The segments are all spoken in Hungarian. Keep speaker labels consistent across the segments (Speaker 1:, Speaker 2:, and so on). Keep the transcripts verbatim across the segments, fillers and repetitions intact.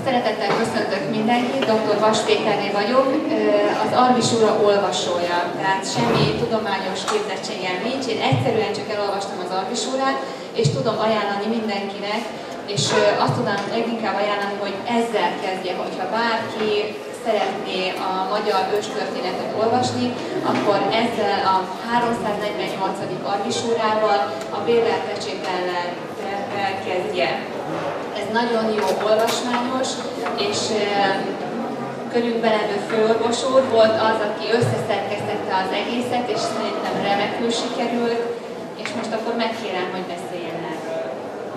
Speaker 1: Szeretettel köszöntök mindenkit, doktor Vas Péterné vagyok, az Arvis Ura olvasója, tehát semmi tudományos képzettségem nincs, én egyszerűen csak elolvastam az Arvis Urát, és tudom ajánlani mindenkinek, és azt tudom leginkább ajánlani, hogy ezzel kezdje, hogyha bárki szeretné a magyar őstörténetet olvasni, akkor ezzel a háromszáznegyvennyolcadik Arvis Urával, a Bérlel-pecsétellel kezdje. Ez nagyon jó olvasmányos, és körükben levő főorvos úr volt az, aki összeszerkesztette az egészet, és szerintem remekül sikerült, és most akkor megkérem, hogy beszéljen erről.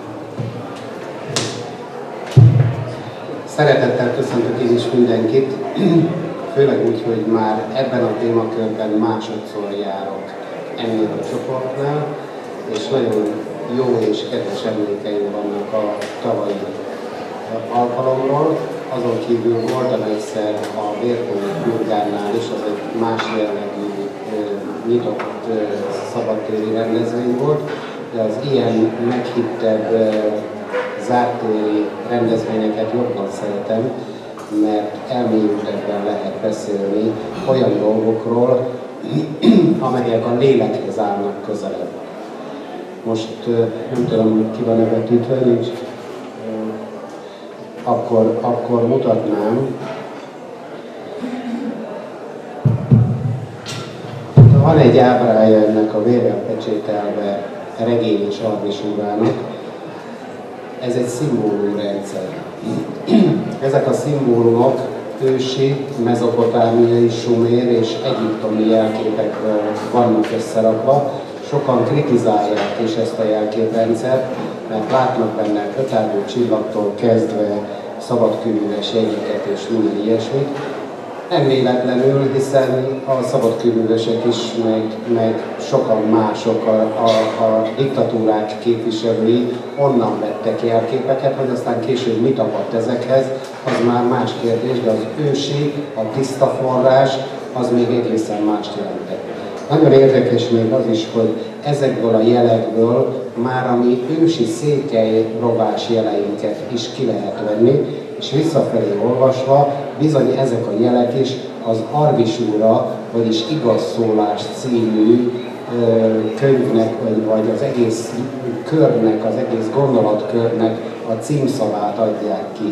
Speaker 2: Szeretettel köszöntök én is mindenkit, főleg úgy, hogy már ebben a témakörben másodszor járok ennél a csoportnál, és nagyon jó és kedves emlékeim vannak a tavalyi alkalomról. Azon kívül voltam egyszer a Vérkonyi Pürgánynál is, az egy más jellegű nyitott szabadtéri rendezvény volt, de az ilyen meghittebb zártéri rendezvényeket jobban szeretem, mert elmélyültebben lehet beszélni olyan dolgokról, amelyek a lélekhez állnak közelebb. Most nem tudom, ki van betűtve, nincs. Akkor, akkor mutatnám. Van egy ábrája ennek a vérrel pecsételve regény és Arvis Urának. Ez egy szimbólumrendszer. Ezek a szimbólumok ősi, mezopotámiai, sumér és egyiptomi jelképekről vannak összerakva. Sokan kritizálják is ezt a jelképrendszert, mert látnak benne ötálló csillagtól kezdve szabadkőműves jegyeket és minden ilyesmit. Nem véletlenül, hiszen a szabadkőművesek is, meg, meg sokan mások, a, a, a diktatúrák képviselői onnan vettek jelképeket, hogy aztán később mit akadt ezekhez, az már más kérdés, de az ősi, a tiszta forrás, az még egészen mást jelentett. Nagyon érdekes még az is, hogy ezekből a jelekből már a mi ősi székely rovás jeleinket is ki lehet venni, és visszafelé olvasva bizony ezek a jelek is az Arvis Ura, vagyis Igaz szólás című ö, könyvnek, vagy, vagy az egész körnek, az egész gondolatkörnek a címszavát adják ki.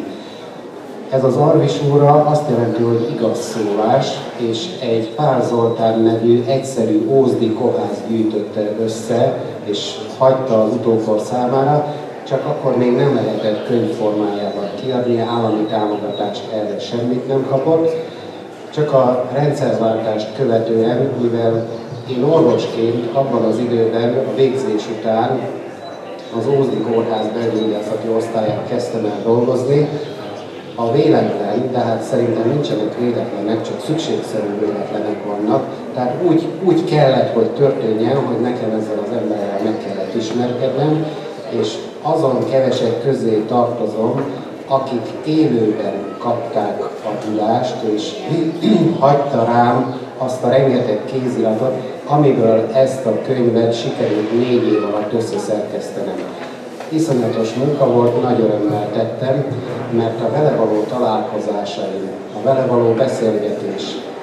Speaker 2: Ez az Arvis Ura azt jelenti, hogy igaz szólás, és egy Pál Zoltán nevű egyszerű ózdi kohász gyűjtötte össze, és hagyta az utókor számára, csak akkor még nem lehetett könyvformájában kiadni, állami támogatást erre semmit nem kapott. Csak a rendszerváltást követően, mivel én orvosként abban az időben, a végzés után az Ózdi Kórház belgyógyászati osztályán kezdtem el dolgozni, a véletlen, de hát szerintem nincsenek véletlenek, csak szükségszerű véletlenek vannak. Tehát úgy, úgy kellett, hogy történjen, hogy nekem ezzel az emberrel meg kellett ismerkednem, és azon kevesek közé tartozom, akik élőben kapták a tudást, és hagyta rám azt a rengeteg kéziratot, amiből ezt a könyvet sikerült négy év alatt összeszerkesztenem. Iszonyatos munka volt, nagy örömmel tettem, mert a vele való találkozásaim, a vele való beszélgetés,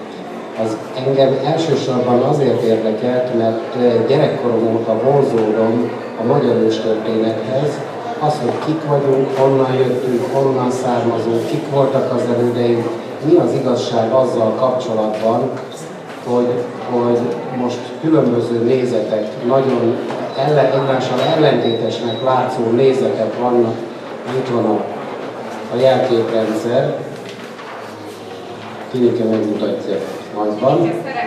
Speaker 2: az engem elsősorban azért érdekelt, mert gyerekkorom óta vonzódom a magyar őstörténethez, az, hogy kik vagyunk, honnan jöttünk, honnan származunk, kik voltak az elődeink, mi az igazság azzal kapcsolatban, hogy, hogy most különböző nézetek, nagyon ellen, egymással ellentétesnek látszó nézetek vannak. Itt van a, a jelképrendszer, Kinike megmutatja nagyban.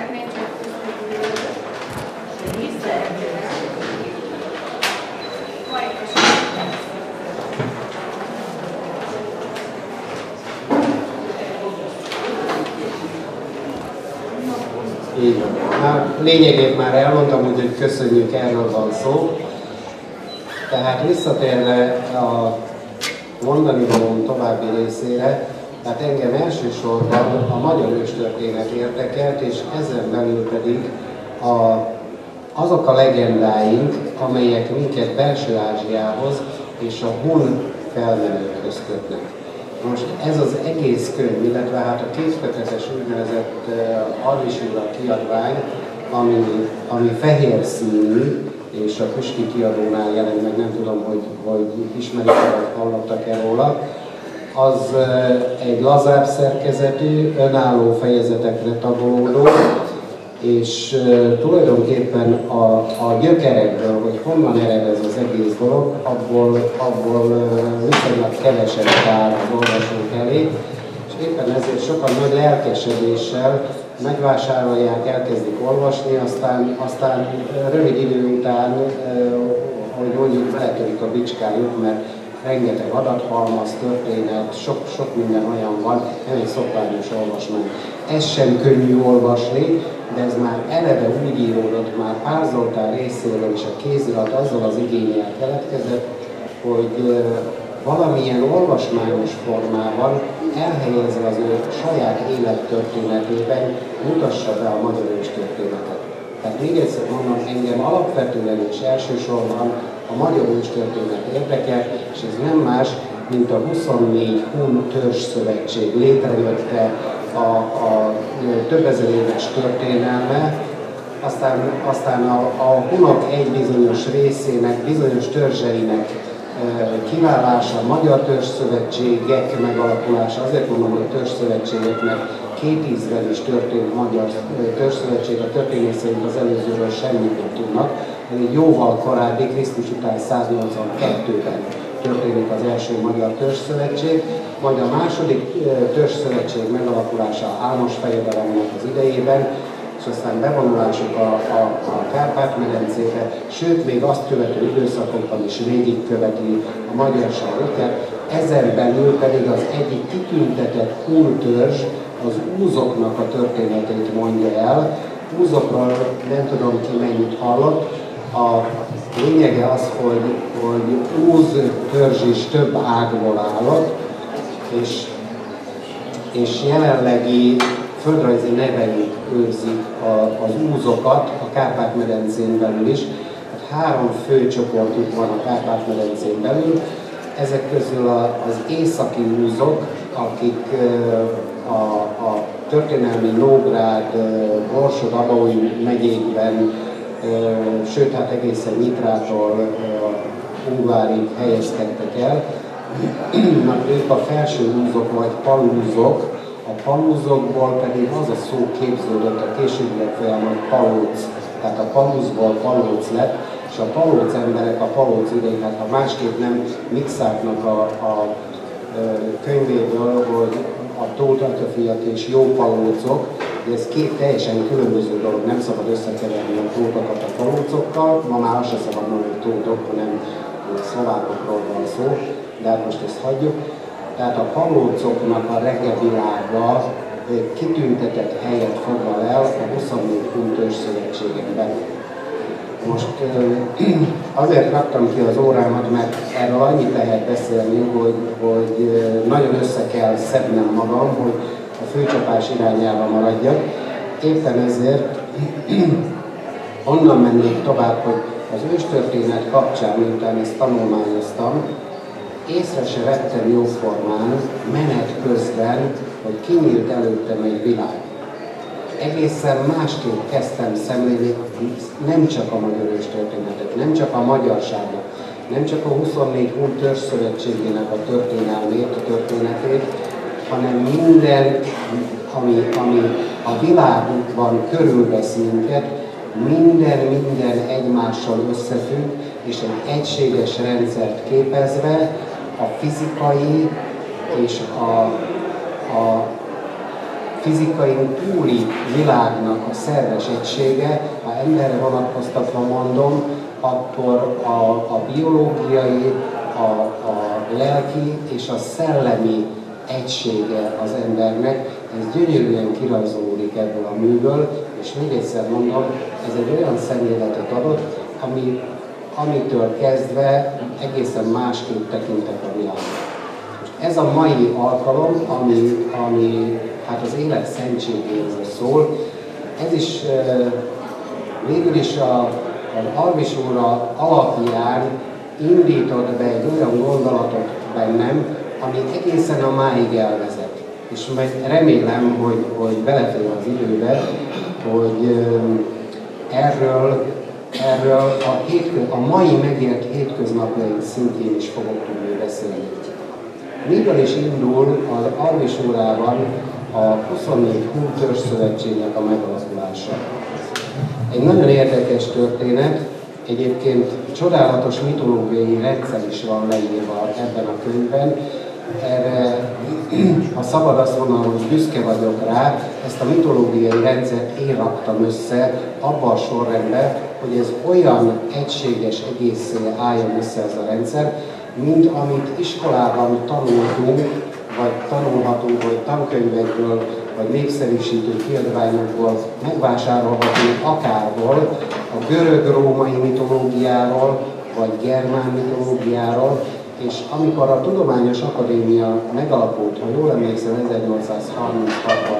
Speaker 2: Így van. Már lényegét már elmondtam, úgyhogy köszönjük, erről van szó. Tehát visszatérve a mondani valóm további részére, tehát engem elsősorban a magyar őstörténet érdekelt, és ezen belül pedig a, azok a legendáink, amelyek minket Belső Ázsiához és a hun felmenőkhöz kötnek. Most ez az egész könyv, illetve hát a kétkötetes úgynevezett uh, Arvisúra kiadvány, ami, ami fehér színű, és a Püski kiadónál jelent meg, nem tudom, hogy, hogy ismerik-e, vagy hallottak-e róla, az uh, egy lazább szerkezetű, önálló fejezetekre tagolódó, és uh, tulajdonképpen a, a gyökerekből, hogy honnan ered ez az egész dolog, abból, abból uh, viszonylag keveset vár az olvasók elé, és éppen ezért sokan nagy lelkesedéssel megvásárolják, elkezdik olvasni, aztán, aztán rövid idő után, uh, hogy mondjuk beletörik a bicskájuk, mert rengeteg adathalmaz, történet, sok, sok minden olyan van, nem egy szokványos olvasmány. Ez sem könnyű olvasni, de ez már eleve úgy íródott, már Pál Zoltán részéről is a kézirat azzal az igénnyel keletkezett, hogy valamilyen olvasmányos formában elhelyezve az ő saját élettörténetében mutassa be a magyar őstörténetet. Tehát még egyszer mondom, engem alapvetően és elsősorban a magyar őstörténet érdekel, és ez nem más, mint a huszonnégy Hun törzsszövetség létrejötte a, a több ezer éves történelme, aztán, aztán a, a hunok egy bizonyos részének, bizonyos törzseinek e, kiválása, a magyar törzsszövetségek megalakulása, azért mondom, hogy a törzsszövetségek, mert két ízben is történt magyar törzsszövetség, a történész szerint az előzőről semmit nem tudnak, ez egy jóval korábbi, Krisztus után száznyolcvankettőben történik az első magyar törzsszövetség, majd a második törzsszövetség megalakulása Álmos fejedelemnek az idejében, és aztán bevonulásuk a, a, a Kárpát-medencébe, sőt még azt követő időszakokban is végigköveti a magyarság útját. Ezen belül pedig az egyik kitüntetett hun törzs az úzoknak a történetét mondja el. Úzokról nem tudom ki mennyit hallott. A lényege az, hogy, hogy úz törzs is több ágból állott, és, és jelenlegi földrajzi neveik őrzik a, az úzokat a Kárpát-medencén belül is. Hát három fő csoportjuk van a Kárpát-medencén belül. Ezek közül a, az északi úzok, akik a, a történelmi Nógrád, Borsod-Abaúj megyékben, sőt, hát egészen Nyitrától Ungvárig helyezkedtek el. Na, ők a felső úzok vagy palúzok, a palúzokból pedig az a szó képződött a későbbiek folyamán, hogy palóc. Tehát a palúzból palóc lett, és a palóc emberek a palóc idején, hát ha másképp nem Mixáknak a, a könyvéből, hogy a Tóth Atyafiak és jó palócok, de ez két teljesen különböző dolog, nem szabad összekeverni a tótokat a palócokkal, ma már azt sem szabad mondani, hogy tótok, hanem szlovákokról van szó, de hát most ezt hagyjuk. Tehát a palócoknak a reggevilága kitüntetett helyet foglal el a huszonnégy Hun törzsszövetségen belül. Most azért raktam ki az órámat, mert erről annyit lehet beszélni, hogy, hogy nagyon össze kell szednem magam, hogy a főcsapás irányába maradjak. Éppen ezért onnan mennék tovább, hogy az őstörténet kapcsán, miután ezt tanulmányoztam, észre se vettem jóformán, menet közben, hogy kinyílt előttem egy világ. Egészen másképp kezdtem szemlélni nem csak a magyar őstörténetet, nem csak a magyarságot, nem csak a huszonnégy Hun törzsszövetségének a történelmét, a történetét, hanem minden, ami, ami a világunkban körülvesz minket, minden, minden egymással összefügg, és egy egységes rendszert képezve a fizikai és a, a fizikai túli világnak a szerves egysége, ha emberre vonatkoztatva mondom, akkor a, a biológiai, a, a lelki és a szellemi egysége az embernek, ez gyönyörűen kirajzolódik ebből a műből, és még egyszer mondom, ez egy olyan szemléletet adott, ami, amitől kezdve egészen másképp tekintek a világra. Ez a mai alkalom, ami, ami hát az élet szentségéről szól, ez is e, végül is a, az Arvisúra alapján indított be egy olyan gondolatot bennem, ami egészen a máig elvezet. És remélem, hogy, hogy belefér az időbe, hogy erről, erről a, hétkö, a mai megélt hétköznapjaink szintjén is fogok tudni beszélni. Miből is indul az Alvisúrában a huszonnégy Huntörzszövetségnek a megalakulása? Egy nagyon érdekes történet, egyébként csodálatos mitológiai rendszer is van leírva ebben a könyvben. Erre, ha szabad azt mondanom, hogy büszke vagyok rá, ezt a mitológiai rendszert én raktam össze abba a sorrendben, hogy ez olyan egységes egészé álljon össze ez a rendszer, mint amit iskolában tanultunk, vagy tanulhatunk, vagy tankönyvekből, vagy népszerűsítő kiadványokból megvásárolhatunk akárból, a görög-római mitológiáról, vagy germán mitológiáról, és amikor a Tudományos Akadémia megalakult, ha jól emlékszem, ezernyolcszázharminchatban,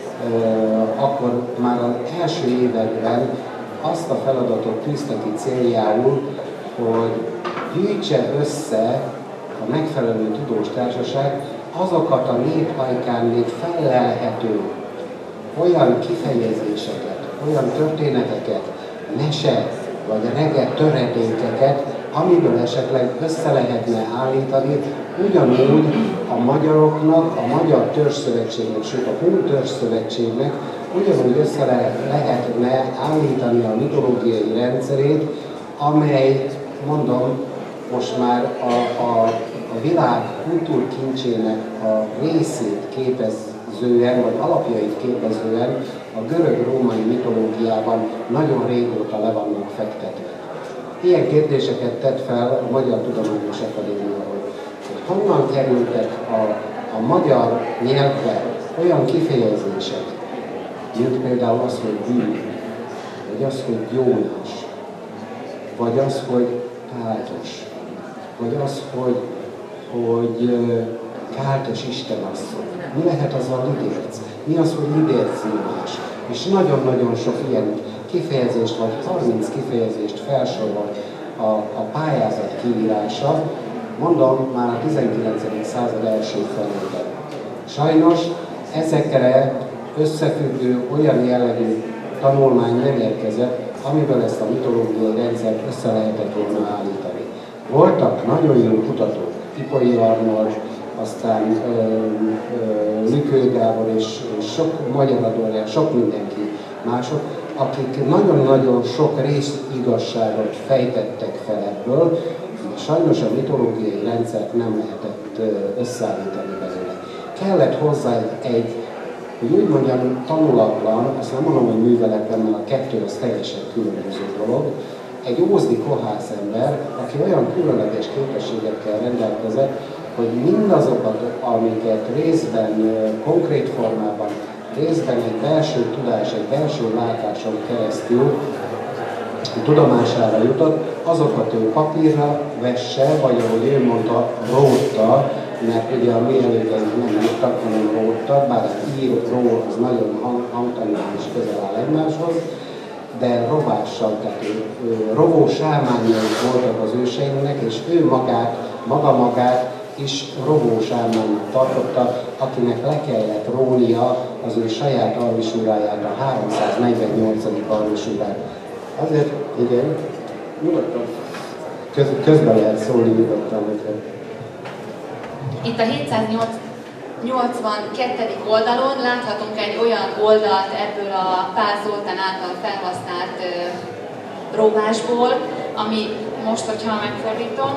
Speaker 2: akkor már az első években azt a feladatot tűzte ki céljául, hogy gyűjtse össze a megfelelő tudós társaság azokat a néphajkán még fellelhető olyan kifejezéseket, olyan történeteket, mese vagy rege töredékeket, amiből esetleg össze lehetne állítani, ugyanúgy a magyaroknak, a Magyar Törzszövetségnek, sőt a Hun Törzszövetségnek ugyanúgy össze lehetne állítani a mitológiai rendszerét, amely, mondom, most már a, a, a világ kultúrkincsének a részét képezően, vagy alapjait képezően a görög-római mitológiában nagyon régóta le vannak fektetve. Ilyen kérdéseket tett fel a Magyar Tudományos Akadémia, hogy, hogy honnan kerültek a, a magyar nyelvbe olyan kifejezések, mint például az, hogy bűn, vagy az, hogy Jónás, vagy az, hogy Káltos, vagy az, hogy, hogy Káltos istenasszony. Mi lehet az a lidérc? Mi az, hogy lidérc Jónás? És nagyon-nagyon sok ilyen kifejezést, vagy harminc kifejezést felsorol a, a pályázat kiírása, mondom, már a tizenkilencedik század első felében. Sajnos ezekre összefüggő olyan jellegű tanulmány nem érkezett, amiből ezt a mitológiai rendszert össze lehetett volna állítani. Voltak nagyon jó kutatók, Ipolyi Arnold, aztán Lükő Gábor és sok magyar adóriás, sok mindenki mások, akik nagyon-nagyon sok részigazságot fejtettek fel ebből, sajnos a mitológiai rendszert nem lehetett összeállítani belőle. Kellett hozzá egy, hogy úgy mondjam, tanulatlan, azt nem mondom, hogy műveletlen, mert a kettő az teljesen különböző dolog, egy ózdi kohász ember, aki olyan különleges képességekkel rendelkezett, hogy mindazokat, amiket részben konkrét formában, részben egy belső tudás, egy belső látáson keresztül tudomására jutott, azokat ő papírra vesse, vagy ahogy ő mondta, rótta, mert ugye a mi elődeink nem írtak, hanem róttak, bár az ír, ró, az nagyon hang, hangtanilag is közel áll egymáshoz, de rovással, tehát rovó sámányai voltak az őseinknek, és ő magát, maga magát is rovó sámánynak tartotta, akinek le kellett rónia az ő saját alvisúráját, a háromszáznegyvennyolcadik alvisúrát. Azért, igen, nyugodtan, Köz, közben lehet szólni nyugodtan neked.
Speaker 1: Itt a hétszáznyolcvankettedik oldalon láthatunk egy olyan oldalt ebből a Pál Zoltán által felhasznált uh, róvásból, ami most, hogyha megfordítom,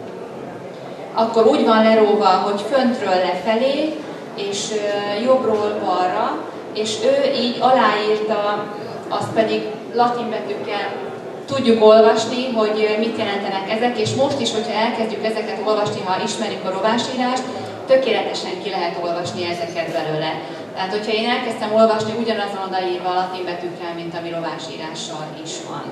Speaker 1: akkor úgy van leróva, hogy föntről lefelé, és uh, jobbról balra, és ő így aláírta, azt pedig latin betűkkel tudjuk olvasni, hogy mit jelentenek ezek, és most is, hogyha elkezdjük ezeket olvasni, ha ismerjük a rovásírást, tökéletesen ki lehet olvasni ezeket belőle. Tehát, hogyha én elkezdtem olvasni, ugyanazon odaírva a latin betűkkel, mint ami rovásírással is van.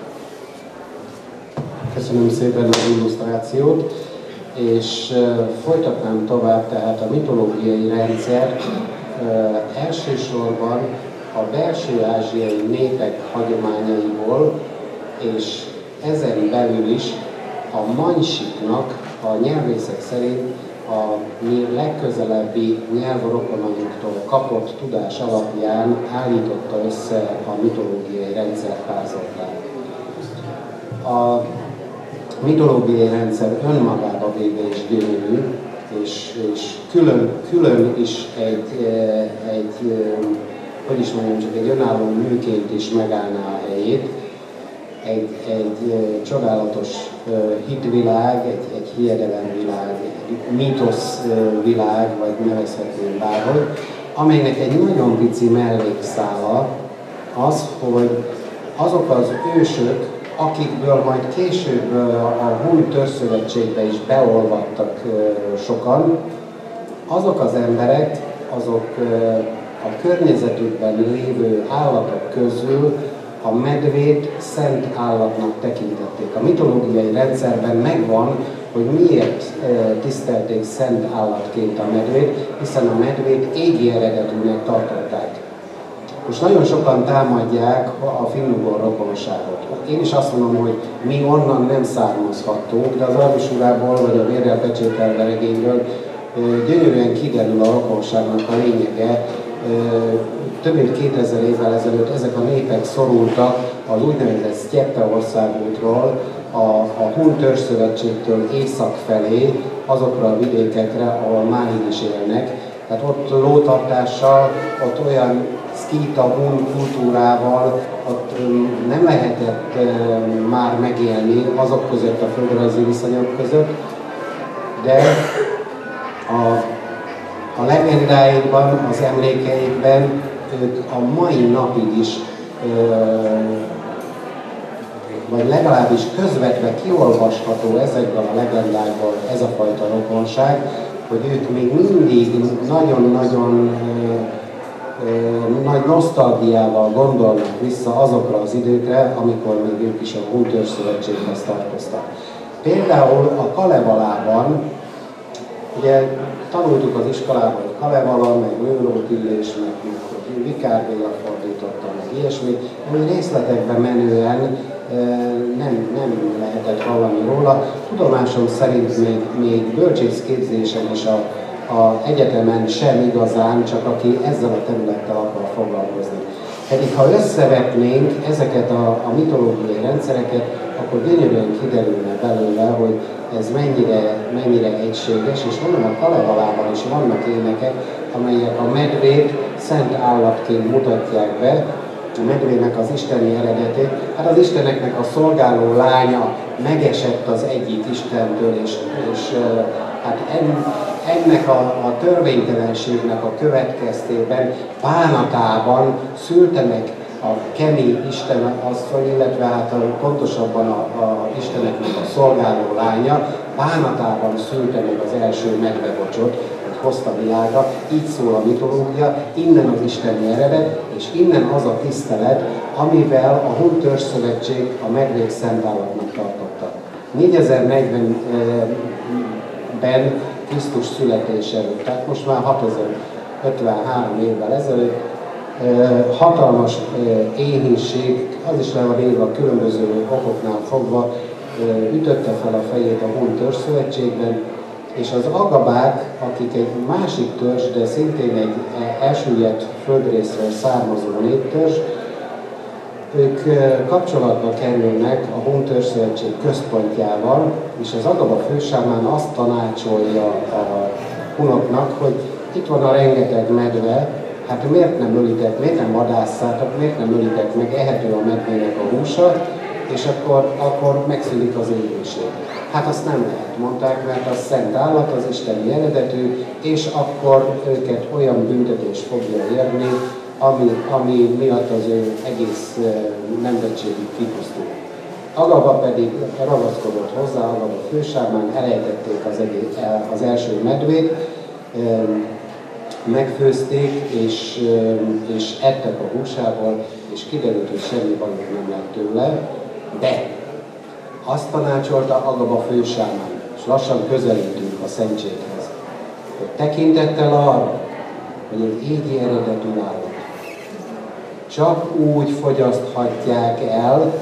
Speaker 2: Köszönöm szépen az illusztrációt, és uh, folytatnám tovább, tehát a mitológiai rendszer uh, elsősorban a belső ázsiai népek hagyományaiból, és ezen belül is a Mansiknak a nyelvészek szerint a mi legközelebbi nyelvrokonunktól kapott tudás alapján állította össze a mitológiai rendszerházatát. A mitológiai rendszer önmagába véve is gyönyörű, és, és külön, külön is egy, egy, hogy is mondjam, csak egy önálló műként is megállná a helyét. Egy, egy csodálatos hitvilág, egy, egy hiedelemvilág, egy mítoszvilág, vagy nevezhetném bárhogy, amelynek egy nagyon pici mellékszála az, hogy azok az ősök, akikből majd később a Hun Törzszövetségbe is beolvadtak sokan, azok az emberek, azok a környezetükben lévő állatok közül a medvét szent állatnak tekintették. A mitológiai rendszerben megvan, hogy miért tisztelték szent állatként a medvét, hiszen a medvét égi eredetűnek tartották. Most nagyon sokan támadják a finnugor rokonságot. Én is azt mondom, hogy mi onnan nem származhattunk, de az Arvisurából vagy a Vérrel pecsételve regényből gyönyörűen kiderül a rokonságnak a lényege. Több mint kétezer évvel ezelőtt ezek a népek szorultak az úgynevezett Sztyeppe országútról, a, a Hun Törzszövetségtől észak felé, azokra a vidékekre, ahol máig is élnek. Tehát ott lótartással, ott olyan szkíta hun kultúrával, ott nem lehetett már megélni azok között, a földrajzi viszonyok között, de a A legendáikban, az emlékeikben ők a mai napig is, vagy legalábbis közvetve kiolvasható ezekben a legendákból ez a fajta rokonság, hogy ők még mindig nagyon-nagyon nagy nosztalgiával gondolnak vissza azokra az időkre, amikor még ők is a Hun Törzszövetséghez tartoztak. Például a Kalevalában, ugye tanultuk az iskolában, hogy Kalevala, meg Lőrót Illés, meg hogy Vikár Béla fordította, meg ilyesmi, ami részletekben menően nem, nem lehetett hallani róla. Tudomásom szerint még, még bölcsészképzésen és a, a egyetemen sem igazán, csak aki ezzel a területtel akar foglalkozni. Pedig ha összevetnénk ezeket a, a mitológiai rendszereket, akkor gyönyörűen kiderülne belőle, hogy ez mennyire, mennyire egységes, és mondom, a Kalevalában is vannak énekek, amelyek a medvét szent állatként mutatják be, a medvének az isteni eredetét. Hát az isteneknek a szolgáló lánya megesett az egyik istentől, és, és hát ennek a, a törvénytelenségnek a következtében bánatában szülte meg a Kemi isten asszony, illetve hát a, pontosabban a, a isteneknek a szolgáló lánya bánatában szülte meg az első medvebocsot, hogy hozta világra. Így szól a mitológia, innen az isteni eredet, és innen az a tisztelet, amivel a Hun Törzszövetség a medvét szent állatnak tartotta. négyezer-negyvenben Krisztus születése előtt, tehát most már hatezer-ötvenhárom évvel ezelőtt, hatalmas éhínség, az is le van írva különböző okoknál fogva, ütötte fel a fejét a Hun Törzszövetségben, és az agabák, akik egy másik törzs, de szintén egy elsüllyedt földrészről származó néptörzs, ők kapcsolatba kerülnek a Hun Törzszövetség központjával, és az Agaba fősámán azt tanácsolja a hunoknak, hogy itt van a rengeteg medve, hát miért nem ölitek, miért nem vadásszátok, miért nem ölitek meg, ehető a medvének a húsa, és akkor, akkor megszűnik az éhínség. Hát azt nem lehet, mondták, mert az szent állat, az isteni eredetű, és akkor őket olyan büntetés fogja érni, ami, ami miatt az ő egész nemzetségük kipusztul. Agaba pedig ragaszkodott hozzá, Agaba fősámán elejtették az, egész, az első medvét, megfőzték, és, és ettek a húsából, és kiderült, hogy semmi bajuk nem lett tőle, de azt tanácsolta Agaba fősámán, és lassan közelítünk a szentséghez, hogy tekintettel arra, hogy egy égi eredetű állat csak úgy fogyaszthatják el,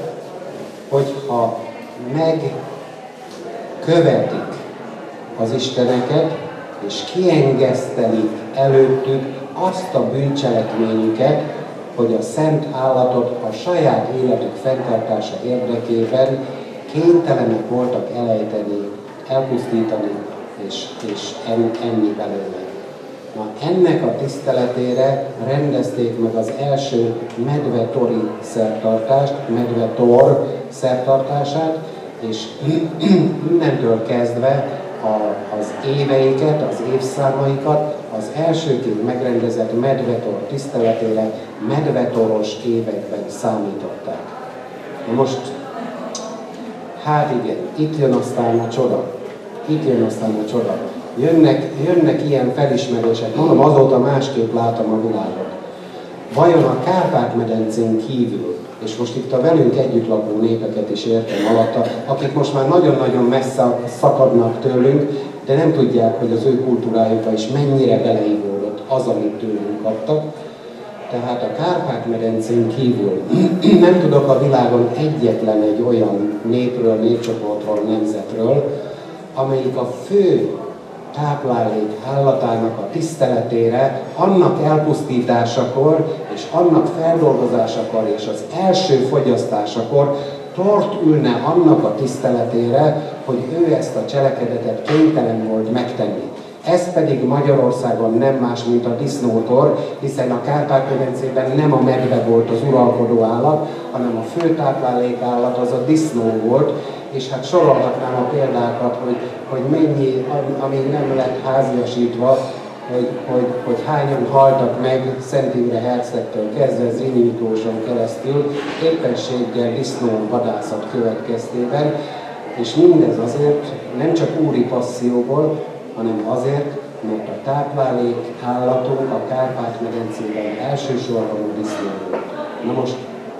Speaker 2: hogyha megkövetik az isteneket, és kiengesztelik előttük azt a bűncselekményüket, hogy a szent állatot a saját életük fenntartása érdekében kénytelenek voltak elejteni, elpusztítani és, és en, enni belőle. Na, ennek a tiszteletére rendezték meg az első medvetori szertartást, medvetor szertartását, és innentől kezdve a, az éveiket, az évszámaikat az elsőként megrendezett medvetor tiszteletére medvetoros években számították. Na most, hát igen, itt jön aztán a csoda. Itt jön aztán a csoda. Jönnek, jönnek ilyen felismerések, mondom, azóta másképp látom a világot. Vajon a Kárpát-medencén kívül, és most itt a velünk együtt lakó népeket is értem alatta, akik most már nagyon-nagyon messze szakadnak tőlünk, de nem tudják, hogy az ő kultúrájukba is mennyire beleívódott az, amit tőlünk kaptak. Tehát a Kárpát-medencén kívül nem tudok a világon egyetlen egy olyan népről, népcsoportról, nemzetről, amelyik a fő táplálék állatának a tiszteletére, annak elpusztításakor és annak feldolgozásakor és az első fogyasztásakor tort ülne annak a tiszteletére, hogy ő ezt a cselekedetet kénytelen volt megtenni. Ez pedig Magyarországon nem más, mint a disznótor, hiszen a Kárpát-medencében nem a medve volt az uralkodó állat, hanem a fő táplálékállat az a disznó volt, és hát sorolhatnám a példákat, hogy, hogy mennyi, amíg nem lett háziasítva, hogy, hogy, hogy hányan haltak meg Szent Imre hercegtől kezdve Zrínyi Miklóson keresztül, éppenséggel disznó vadászat következtében, és mindez azért nem csak úri passzióból, hanem azért, mert a táplálék állatunk a Kárpát-medencében elsősorban a disznó volt. Na most,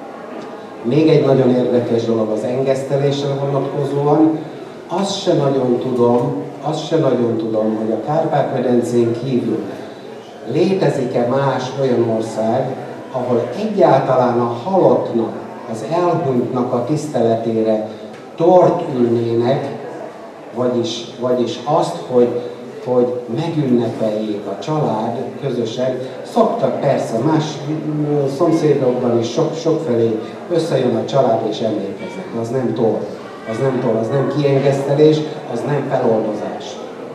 Speaker 2: még egy nagyon érdekes dolog az engesztelésre vonatkozóan, azt se nagyon tudom, azt se nagyon tudom, hogy a Kárpát-medencén kívül létezik-e más olyan ország, ahol egyáltalán a halottnak, az elhunytnak a tiszteletére tort ülnének, vagyis, vagyis azt, hogy, hogy megünnepeljék a család közösen. Szoktak persze, más szomszédokban is sok, sokfelé összejön a család és emlékeznek. Az nem tor, az nem tor, az nem kiengesztelés, az nem feloldozás.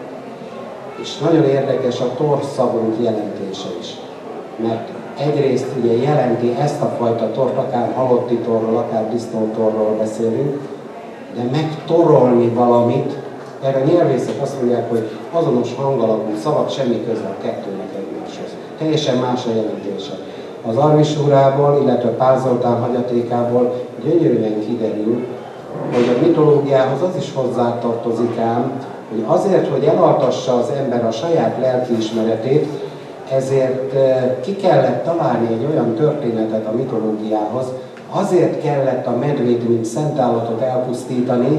Speaker 2: És nagyon érdekes a tor szavunk jelentése is. Mert egyrészt ugye jelenti ezt a fajta tort, akár halotti torról, akár disznótorról beszélünk, de megtorolni valamit, erre a nyelvészek azt mondják, hogy azonos hangalapú szavak, semmi köze a kettőnek egymáshoz. Teljesen más a jelentése. Az Arvisúrából, illetve Pál Zoltán hagyatékából gyönyörűen kiderül, hogy a mitológiához az is hozzátartozik ám, hogy azért, hogy elaltassa az ember a saját lelkiismeretét, ezért ki kellett találni egy olyan történetet a mitológiához, azért kellett a medvét, mint szentállatot elpusztítani,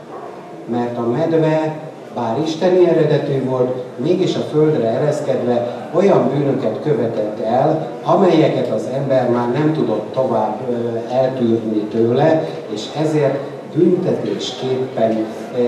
Speaker 2: mert a medve, bár isteni eredetű volt, mégis a földre ereszkedve olyan bűnöket követett el, amelyeket az ember már nem tudott tovább eltűrni tőle, és ezért büntetésképpen e,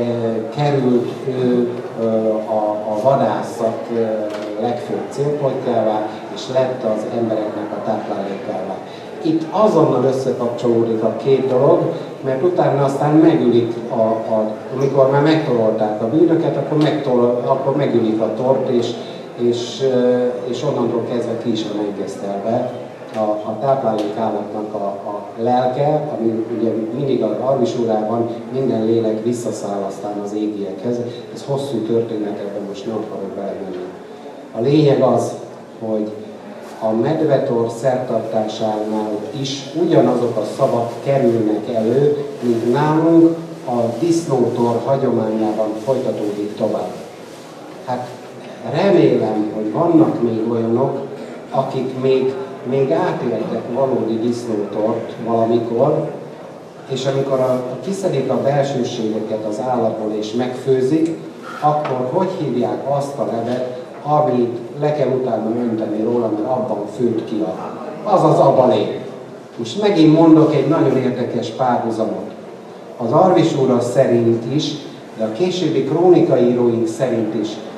Speaker 2: került ő e, a, a vadászat e, legfőbb célpontjává, és lett az embereknek a táplálékává. Itt azonnal összekapcsolódik a két dolog, mert utána aztán megülik, a, a, amikor már megtorolták a bűnöket, akkor, megtorol, akkor megülik a tort, és, és, és onnantól kezdve ki is van engesztelve a, a táplálékállatnak a, a lelke, ami ugye mindig az Arvisúrában minden lélek visszaszáll aztán az égiekhez. Ez hosszú történet, ebben most nem akarok belemenni. A lényeg az, hogy a medvetor szertartásánál is ugyanazok a szavak kerülnek elő, mint nálunk a disznótor hagyományában folytatódik tovább. Hát remélem, hogy vannak még olyanok, akik még, még átéltek valódi disznótort valamikor, és amikor a, kiszedik a belsőségeket az állatból és megfőzik, akkor hogy hívják azt a levet, amit le kell utána önteni róla, mert abban főtt ki a... Az az abalé. Most megint mondok egy nagyon érdekes párhuzamot. Az Arvisúra szerint is, de a későbbi krónikaíróink szerint is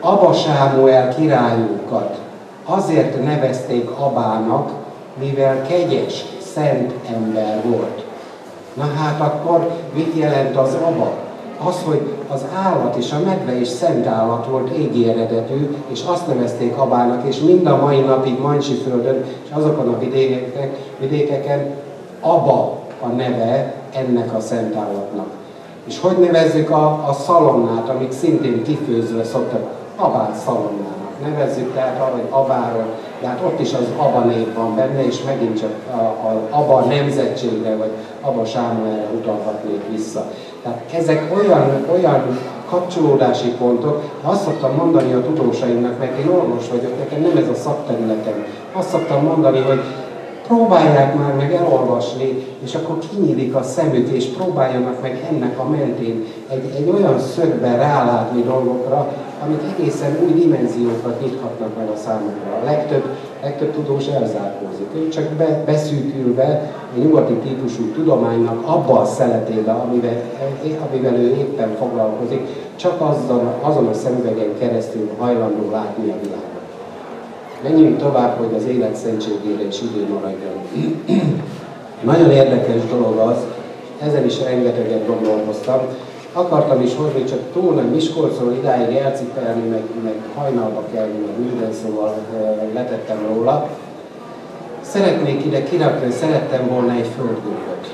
Speaker 2: Aba Sámuel királyunkat azért nevezték Abának, mivel kegyes, szent ember volt. Na hát akkor mit jelent az Aba? Az, hogy az állat és a medve is szent állat volt, égi eredetű, és azt nevezték Abának, és mind a mai napig Mancsiföldön és azokon a vidékeken, vidékeken Aba a neve ennek a szent állatnak. És hogy nevezzük a, a szalonnát, amik szintén kifőzve szoktak, Abát szalonnának nevezzük, tehát vagy Abáról, tehát ott is az Aba név van benne, és megint csak az Aba nemzetségre, vagy Aba Sámuelre utalhatnék vissza. Tehát ezek olyan, olyan kapcsolódási pontok, azt szoktam mondani a tudósaimnak, mert én orvos vagyok, nekem nem ez a szakterületem. Azt szoktam mondani, hogy próbálják már meg elolvasni, és akkor kinyílik a szemük, és próbáljanak meg ennek a mentén egy, egy olyan szögben rálátni dolgokra, amik egészen új dimenziókat nyithatnak meg a számukra. A legtöbb, legtöbb tudós elzárkózik. Ő csak be, beszűkülve a nyugati típusú tudománynak abba a szeletébe, amivel, amivel ő éppen foglalkozik, csak azon, azon a szemüvegen keresztül hajlandó látni a világot. Menjünk tovább, hogy az élet szentségére is idő maradjon. Nagyon érdekes dolog az, ezen is rengeteget gondolkoztam. Akartam is hozni, csak túl nem Miskolcról idáig elcipelni, meg, meg hajnalba kelni, meg minden, szóval letettem róla. Szeretnék ide kirakni, szerettem volna egy földgömböt.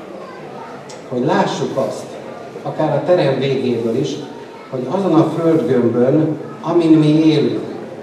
Speaker 2: Hogy lássuk azt, akár a terem végéből is, hogy azon a földgömbön, amin mi élünk,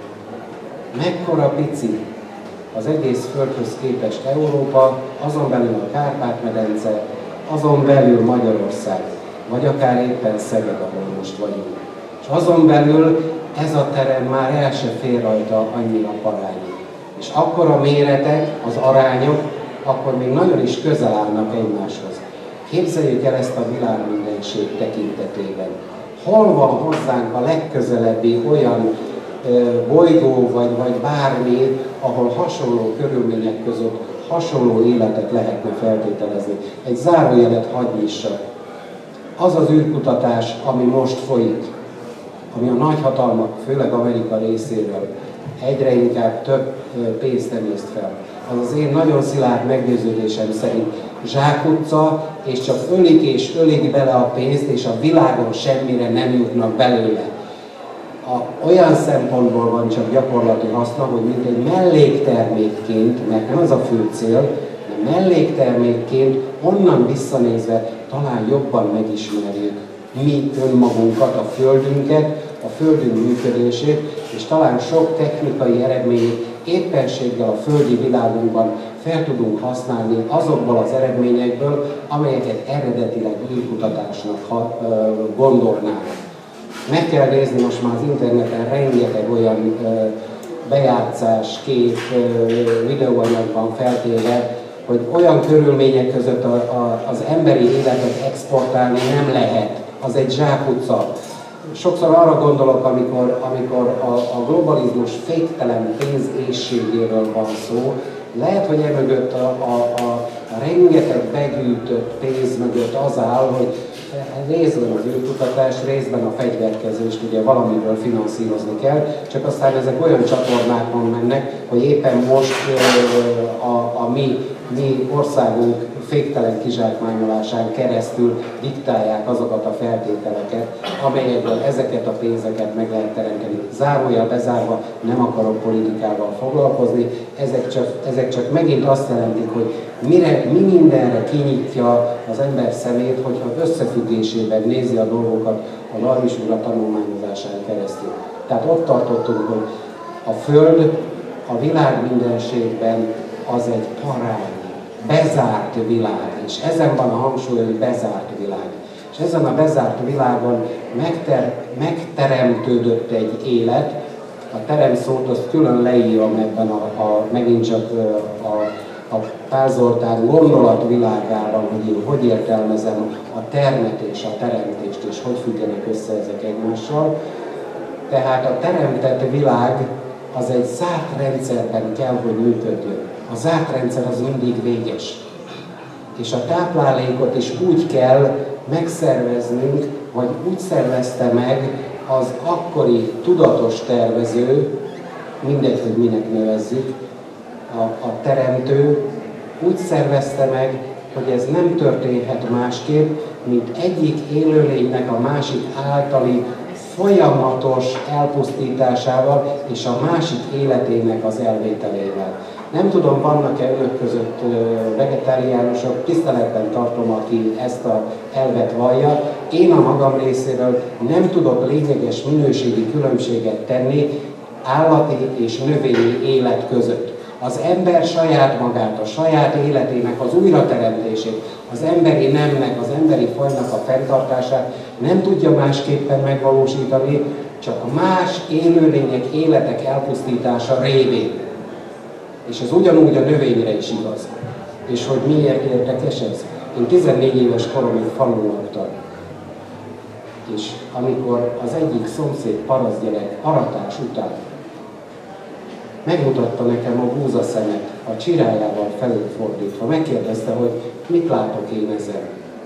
Speaker 2: mekkora pici az egész Földhöz képest Európa, azon belül a Kárpát-medence, azon belül Magyarország, vagy akár éppen Szeged, ahol most vagyunk. És azon belül ez a terem már el se fér rajta annyira parányi. És akkor a méretek, az arányok, akkor még nagyon is közel állnak egymáshoz. Képzeljük el ezt a világmindenség tekintetében. Hol van hozzánk a legközelebbi olyan bolygó, vagy, vagy bármi, ahol hasonló körülmények között hasonló életet lehetne feltételezni. Egy zárójelet hadd nyissak. Az az űrkutatás, ami most folyik, ami a nagyhatalmak, főleg Amerika részéről egyre inkább több pénzt emészt fel. Az az én nagyon szilárd meggyőződésem szerint zsákutca, és csak ölik és ölik bele a pénzt, és a világon semmire nem jutnak belőle. A, olyan szempontból van csak gyakorlati haszna, hogy mint egy melléktermékként, mert nem az a fő cél, de melléktermékként onnan visszanézve talán jobban megismerjük mi önmagunkat, a Földünket, a Földünk működését, és talán sok technikai eredményt éppenséggel a földi világunkban fel tudunk használni azokból az eredményekből, amelyeket eredetileg űrkutatásnak gondolnánk. Meg kell nézni most már az interneten rengeteg olyan ö, bejátszás, kép, ö, videóanyag van feltéve, hogy olyan körülmények között a, a, az emberi életet exportálni nem lehet. Az egy zsákutca. Sokszor arra gondolok, amikor, amikor a, a globalizmus féktelen pénzéhségéről van szó, lehet, hogy emögött a, a, a, a rengeteg begyűjtött pénz mögött az áll, hogy részben az űrkutatás, részben a fegyverkezést ugye valamiből finanszírozni kell, csak aztán ezek olyan csatornákon mennek, hogy éppen most a, a mi, mi országunk féktelen kizsákmányolásán keresztül diktálják azokat a feltételeket, amelyekből ezeket a pénzeket meg lehet teremteni. Zárójel bezárva, nem akarok politikával foglalkozni, ezek csak, ezek csak megint azt jelentik, hogy mire, mi mindenre kinyitja az ember szemét, hogyha összefüggésében nézi a dolgokat a Darwis Ura tanulmányozásán keresztül. Tehát ott tartottunk, hogy a Föld a világ mindenségben az egy parány, bezárt világ, és ezen van a hangsúly, hogy bezárt világ. És ezen a bezárt világon megter, megteremtődött egy élet, a terem szót azt külön leírom ebben a, a megint csak a, a Pál Zoltán gondolatvilágában, hogy én hogy értelmezem a termet és a teremtést, és hogy függenek össze ezek egymással. Tehát a teremtett világ az egy zárt rendszerben kell, hogy működjön. A zárt rendszer az mindig véges. És a táplálékot is úgy kell megszerveznünk, vagy úgy szervezte meg az akkori tudatos tervező, mindegy, hogy minek nevezzük, a, a teremtő, úgy szervezte meg, hogy ez nem történhet másképp, mint egyik élőlénynek a másik általi folyamatos elpusztításával és a másik életének az elvételével. Nem tudom, vannak-e önök között vegetáriánusok, tiszteletben tartom, aki ezt az elvet vallja. Én a magam részéről nem tudok lényeges minőségi különbséget tenni állati és növényi élet között. Az ember saját magát, a saját életének az újrateremtését, az emberi nemnek, az emberi fajnak a fenntartását nem tudja másképpen megvalósítani, csak más élőlények életek elpusztítása révén. És ez ugyanúgy a növényre is igaz. És hogy miért érdekes ez? Én tizennégy éves koromig falun laktam. És amikor az egyik szomszéd parasztgyerek aratás után megmutatta nekem a búzaszemet, a csirájával felé fordítva, megkérdezte, hogy mit látok én ezen.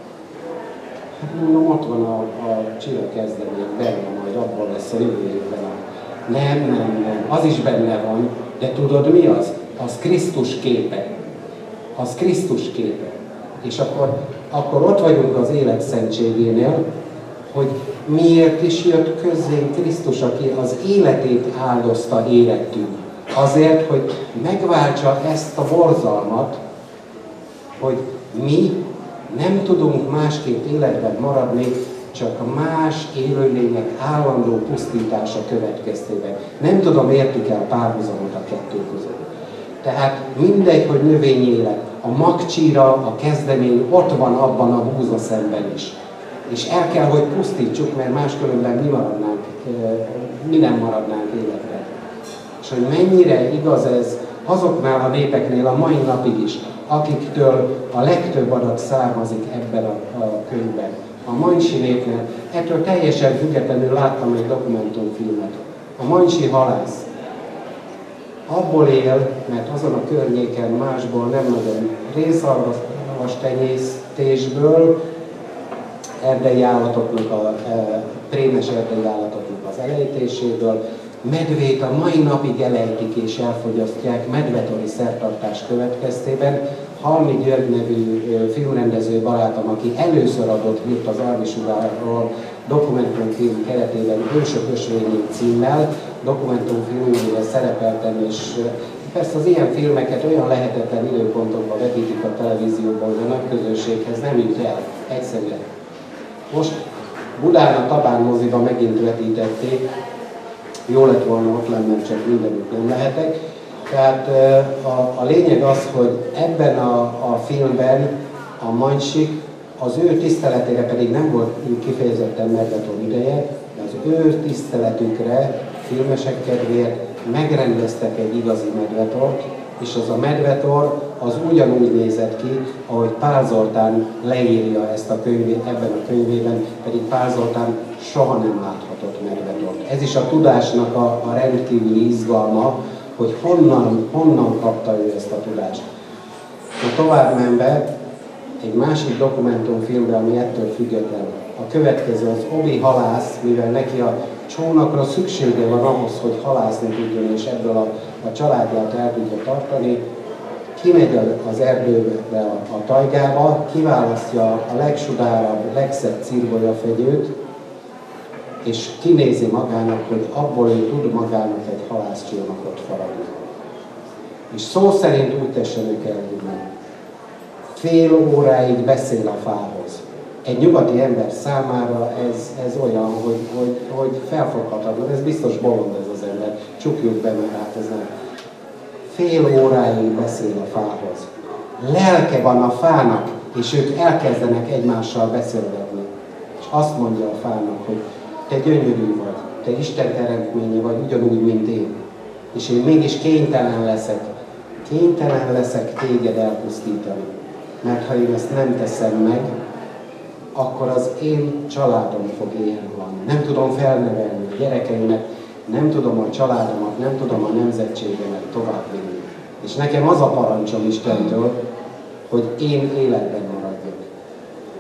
Speaker 2: Hát mondom, ott van a, a csira kezdemények benne, majd abból lesz a jövő évben. Nem, nem, nem, az is benne van, de tudod mi az? Az Krisztus képe. Az Krisztus képe. És akkor, akkor ott vagyunk az élet szentségénél, hogy miért is jött közzénk Krisztus, aki az életét áldozta érettünk. Azért, hogy megváltsa ezt a borzalmat, hogy mi nem tudunk másképp életben maradni, csak más élőlények állandó pusztítása következtében. Nem tudom, értük el párhuzamot a kettő között. Tehát mindegy, hogy növényélet, a magcsíra, a kezdemény ott van abban a búzaszemben is. És el kell, hogy pusztítsuk, mert máskülönben mi maradnánk, mi nem maradnánk életben. És hogy mennyire igaz ez azoknál a népeknél a mai napig is, akiktől a legtöbb adat származik ebben a, a könyvben. A Mansi népnél, ettől teljesen függetlenül láttam egy dokumentumfilmet. A mansi halász abból él, mert azon a környéken másból nem nagyon részarvas tenyésztésből, erdei állatoknak, a e, prémes erdei állatoknak az elejtéséből, medvét a mai napig elejtik és elfogyasztják medvetori szertartás következtében. Halmi György nevű filmrendező barátom, aki először adott hírt az Arvisuráról dokumentumfilm keretében Ősök ösvényén címmel, dokumentumfilmjére szerepeltem, és persze az ilyen filmeket olyan lehetetlen időpontokban vetítik a televízióból, hogy a nagy közönséghez nem jut el egyszerűen. Most Budán a Tabán moziban megint vetítették, jó lett volna ott lennem, csak mindenütt nem lehetek. Tehát a, a lényeg az, hogy ebben a, a filmben a Mansik, az ő tiszteletére pedig nem volt kifejezetten medvetor ideje, de az ő tiszteletükre, filmesek kedvéért megrendeztek egy igazi medvetort, és az a medvetor az ugyanúgy nézett ki, ahogy Pál Zoltán leírja ezt a könyvét, ebben a könyvében, pedig Pál Zoltán soha nem láthatott medvetort. Ez is a tudásnak a, a rendkívüli izgalma, hogy honnan, honnan kapta ő ezt a tudást. Na, tovább menve, egy másik dokumentumfilmben, ami ettől független. A következő az Obi halász, mivel neki a csónakra szüksége van ahhoz, hogy halászni tudjon, és ebből a, a családját el tudja tartani, kimegy az erdőbe, a, a tajgába, kiválasztja a legsudárabb, legszebb cirgolyafegyőt, és kinézi magának, hogy abból ő tud magának egy halászcsónakot faragni. És szó szerint úgy tessenek el, fél óráig beszél a fához. Egy nyugati ember számára ez, ez olyan, hogy, hogy, hogy felfoghatatlan, ez biztos bolond ez az ember, csukjuk be, mert hát ez nem. Fél óráig beszél a fához. Lelke van a fának, és ők elkezdenek egymással beszélgetni. És azt mondja a fának, hogy te gyönyörű vagy, te Isten teremtménye vagy, ugyanúgy, mint én. És én mégis kénytelen leszek, kénytelen leszek téged elpusztítani. Mert ha én ezt nem teszem meg, akkor az én családom fog éhen halni. Nem tudom felnevelni a gyerekeimet, nem tudom a családomat, nem tudom a nemzetségemet továbbvinni. És nekem az a parancsom Istentől, hogy én életben maradjak.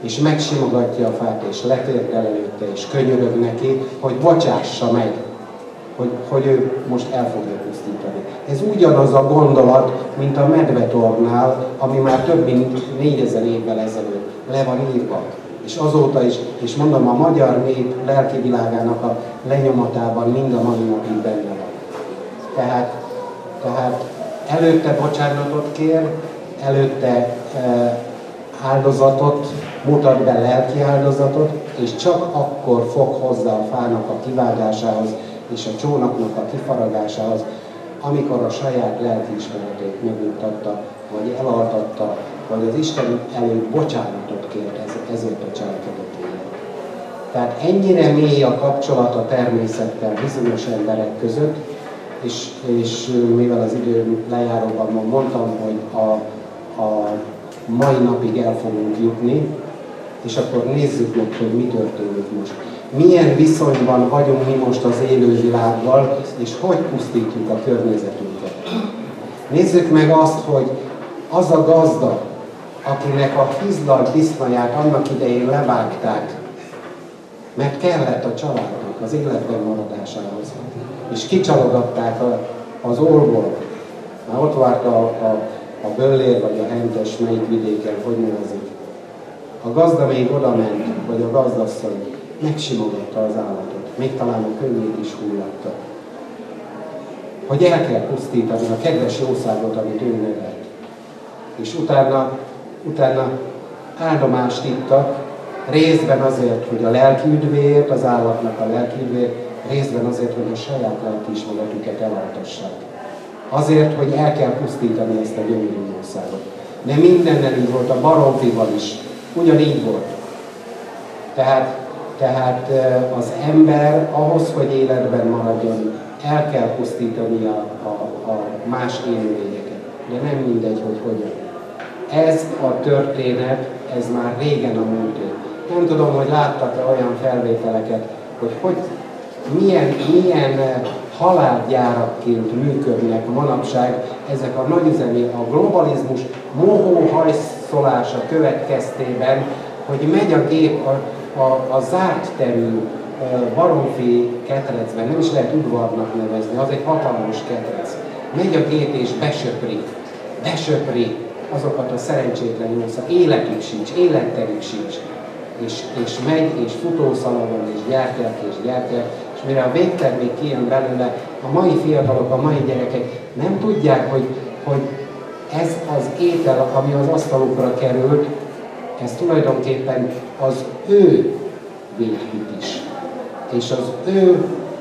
Speaker 2: és megsimogatja a fát, és letérdel előtte, és könyörög neki, hogy bocsássa meg, hogy, hogy ő most el fogja pusztítani. Ez ugyanaz a gondolat, mint a medvetornál, ami már több mint négyezer évvel ezelőtt le van írva. És azóta is, és mondom, a magyar nép lelki világának a lenyomatában mind a mai napig benne van. Tehát, tehát előtte bocsánatot kér, előtte e, áldozatot, mutat be lelki áldozatot, és csak akkor fog hozzá a fának a kivágásához és a csónaknak a kifaragásához, amikor a saját lelkiismeretét megmutatta, vagy elaltatta, vagy az Isten előtt bocsánatot kért ezért a cselekedetért. Tehát ennyire mély a kapcsolat a természettel bizonyos emberek között, és, és mivel az idő lejáróban mondtam, hogy a, a mai napig el fogunk jutni, és akkor nézzük meg, hogy mi történik most. Milyen viszonyban vagyunk mi most az élővilággal, és hogy pusztítjuk a környezetünket. Nézzük meg azt, hogy az a gazda, akinek a hizlalt disznaját annak idején levágták, mert kellett a családnak az életben maradásához, és kicsalogatták az orból. Már ott várt a, a, a böllér, vagy a hentes, melyik vidéken, hogy nevezik. A gazda még oda ment, vagy a gazdasszony, megsimogatta az állatot, még talán a könnyét is hullatta. Hogy el kell pusztítani a kedves jószágot, amit ő nevelt. És utána, utána áldomást ittak, részben azért, hogy a lelki üdvéért, az állatnak a lelki üdvéért, részben azért, hogy a saját lelkiismeretüket elaltassák. Azért, hogy el kell pusztítani ezt a gyönyörű jószágot. De mindennel így volt, a baromfival is ugyanígy volt. Tehát, tehát az ember ahhoz, hogy életben maradjon, el kell pusztítani a, a, a más élőlényeket. De nem mindegy, hogy hogyan. Ez a történet, ez már régen a múlté. Nem tudom, hogy láttak-e olyan felvételeket, hogy, hogy milyen, milyen halálgyárakként működnek manapság ezek a nagyüzemi, a globalizmus mohóhajszolása következtében, hogy megy a gép a, a, a zárt terű baromfi ketrecben, nem is lehet udvarnak nevezni, az egy hatalmas ketrec. Megy a gép és besöpri, besöpri azokat a szerencsétlen jószak, életük sincs, életterük sincs. És, és megy, és futószalagon, és gyártják, és gyártják, és mire a végtermék kijön belőle, a mai fiatalok, a mai gyerekek nem tudják, hogy, hogy ez az étel, ami az asztalukra került, ez tulajdonképpen az ő végük is. És az ő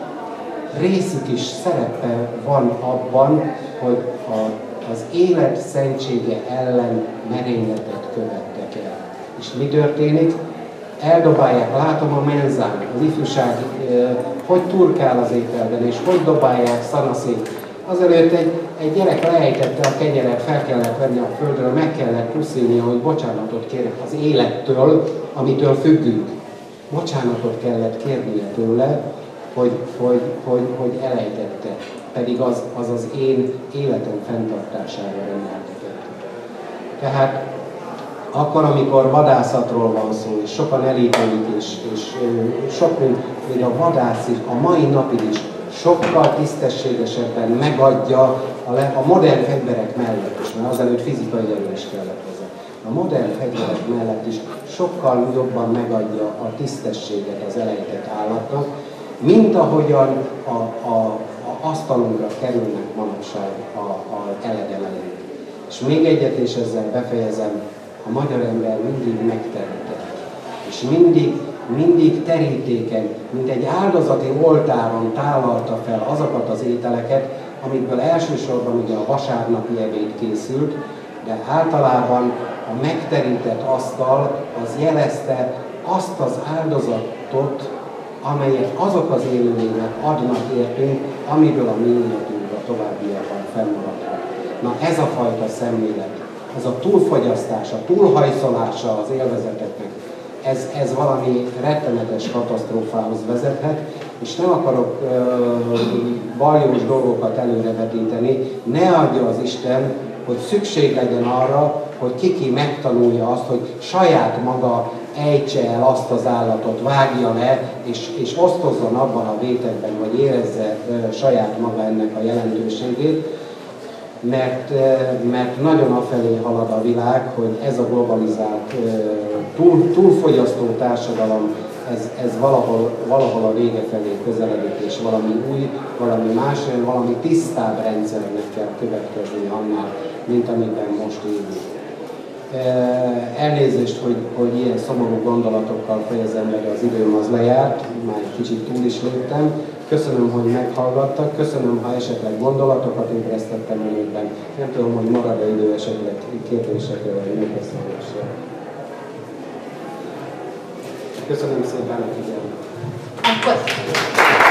Speaker 2: részük is szerepe van abban, hogy a, az élet szentsége ellen merényletet követtek el. És mi történik? Eldobálják, látom a menzán, az ifjúság, hogy turkál az ételben, és hogy dobálják szanaszét. Azelőtt egy, egy gyerek leejtette a kenyeret, fel kellett venni a földről, meg kellett puszilnia, hogy bocsánatot kérek az élettől, amitől függünk. Bocsánatot kellett kérnie tőle, hogy, hogy, hogy, hogy elejtette, pedig az, az az én életem fenntartására rendeltetett. Tehát akkor, amikor vadászatról van szó, és sokan elítélik, és, és sok, még a vadász is, a mai napig is sokkal tisztességesebben megadja a, le, a modern fegyverek mellett is, mert azelőtt fizikai erő is kellett hozzá. A modern fegyverek mellett is sokkal jobban megadja a tisztességet az elejtett állatnak, mint ahogyan a, a, a asztalunkra kerülnek manapság a, a eledeleink. És még egyet, és ezzel befejezem, a magyar ember mindig megterített, és mindig, mindig terítéken, mint egy áldozati oltáron tálalta fel azokat az ételeket, amikből elsősorban ugye a vasárnapi ebéd készült, de általában a megterített asztal az jelezte azt az áldozatot, amelyet azok az élőlények adnak értünk, amiből a mi életünk a továbbiakban fennmaradhat. Na ez a fajta szemlélet, ez a túlfogyasztás, a túlhajszolása az élvezeteknek, ez, ez valami rettenetes katasztrófához vezethet, és nem akarok uh, baljós dolgokat előrevetíteni, ne adja az Isten, hogy szükség legyen arra, hogy kiki megtanulja azt, hogy saját maga ejtse el azt az állatot, vágja le, és, és osztozzon abban a vétekben, vagy érezze saját maga ennek a jelentőségét, mert, mert nagyon afelé halad a világ, hogy ez a globalizált, túl, túlfogyasztó társadalom, ez, ez valahol, valahol a vége felé közeledik, és valami új, valami más, valami tisztább rendszernek kell következni annál, mint amiben most élünk. Elnézést, hogy, hogy ilyen szomorú gondolatokkal fejezem meg, az időm az lejárt, már egy kicsit túl is léptem. Köszönöm, hogy meghallgattak, köszönöm, ha esetleg gondolatokat ébresztettem önökben. Nem tudom, hogy marad-e idő esetleg kérdésekre vagy megbeszélésre. Köszönöm szépen a figyelmet.